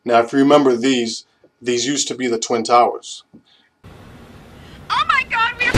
Now, if you remember these used to be the Twin Towers. Oh my God, we're...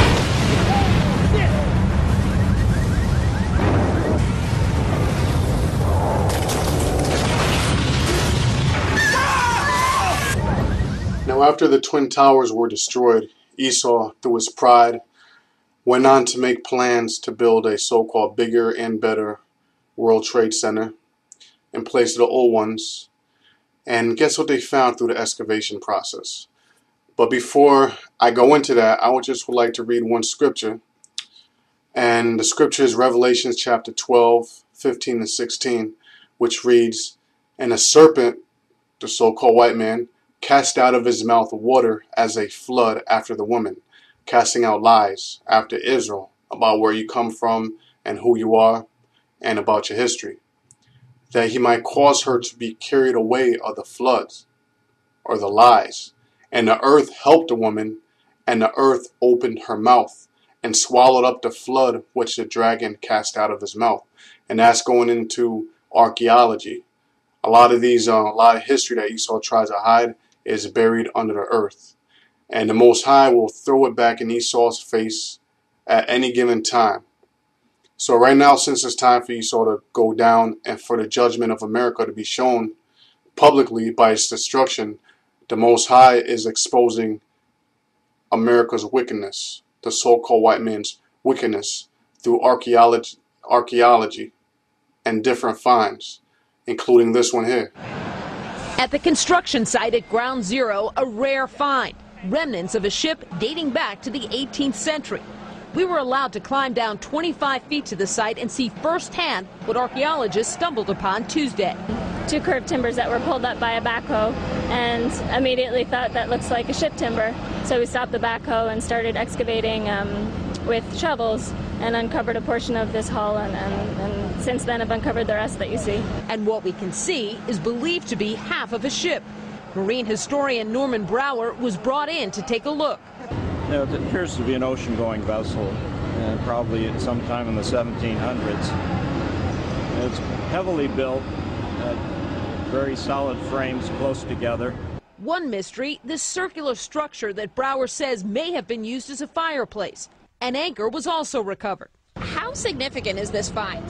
Now, after the Twin Towers were destroyed, Esau, through his pride, went on to make plans to build a so-called bigger and better World Trade Center in place of the old ones. And guess what they found through the excavation process? But before I go into that, I would just like to read one scripture. And the scripture is Revelation chapter 12, 15 and 16, which reads, "And a serpent, the so-called white man, cast out of his mouth water as a flood after the woman, casting out lies after Israel about where you come from and who you are and about your history, that he might cause her to be carried away of the floods," or the lies. "And the earth helped the woman, and the earth opened her mouth and swallowed up the flood which the dragon cast out of his mouth." And that's going into archaeology. A lot of history that Esau tries to hide is buried under the earth. And the Most High will throw it back in Esau's face at any given time. So right now, since it's time for Esau to go down and for the judgment of America to be shown publicly by its destruction, the Most High is exposing America's wickedness, the so-called white man's wickedness, through archaeology and different finds, including this one here. At the construction site at Ground Zero, a rare find. Remnants of a ship dating back to the 18th century. We were allowed to climb down 25 feet to the site and see firsthand what archaeologists stumbled upon Tuesday. Two curved timbers that were pulled up by a backhoe, and immediately thought that looks like a ship timber. So we stopped the backhoe and started excavating with shovels and uncovered a portion of this hull, and since then have uncovered the rest that you see. And what we can see is believed to be half of a ship. Marine historian Norman Brower was brought in to take a look. It appears to be an ocean-going vessel, probably sometime in the 1700s. It's heavily built, very solid frames close together. One mystery, this circular structure that Brower says may have been used as a fireplace. An anchor was also recovered. How significant is this find?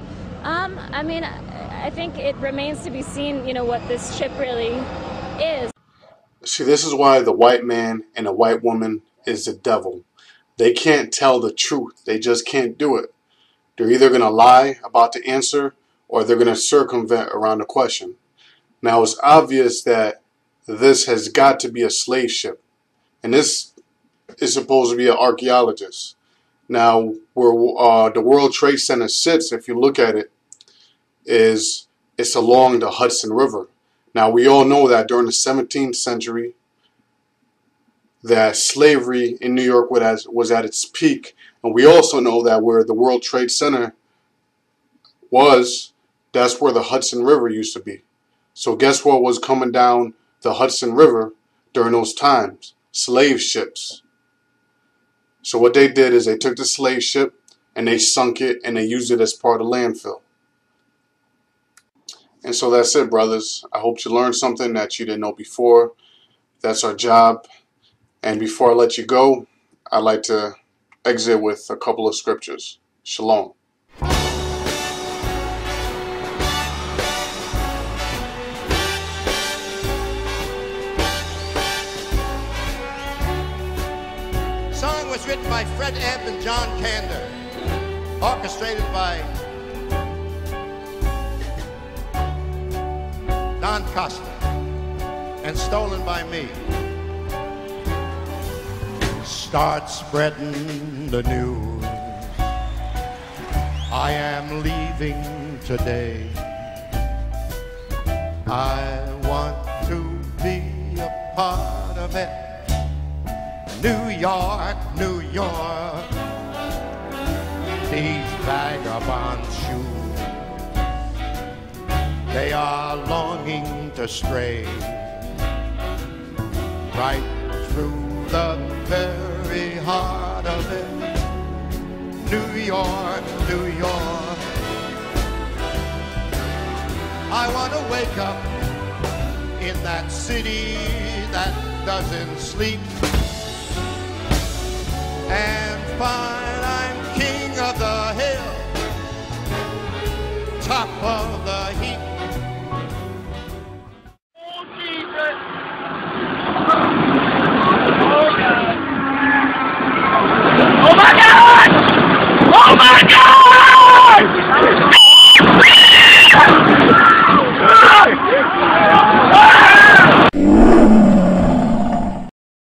I mean, I think it remains to be seen, what this ship really is. See, this is why the white man and the white woman is the devil. They can't tell the truth. They just can't do it. They're either going to lie about the answer or they're going to circumvent around the question. Now, it's obvious that this has got to be a slave ship. And this is supposed to be an archaeologist. Now, where the World Trade Center sits, if you look at it, it's along the Hudson River. Now, we all know that during the 17th century, that slavery in New York was at its peak. And we also know that where the World Trade Center was, that's where the Hudson River used to be. So guess what was coming down the Hudson River during those times? Slave ships. So what they did is they took the slave ship and they sunk it and they used it as part of landfill. And so that's it, brothers. I hope you learned something that you didn't know before. That's our job. And before I let you go, I'd like to exit with a couple of scriptures. Shalom. The song was written by Fred Ebb and John Kander, orchestrated by Don Costa, and stolen by me. Start spreading the news. I am leaving today. I want to be a part of it. New York, New York. These vagabond shoes, they are longing to stray right through the very heart of it. New York, New York. I want to wake up in that city that doesn't sleep and find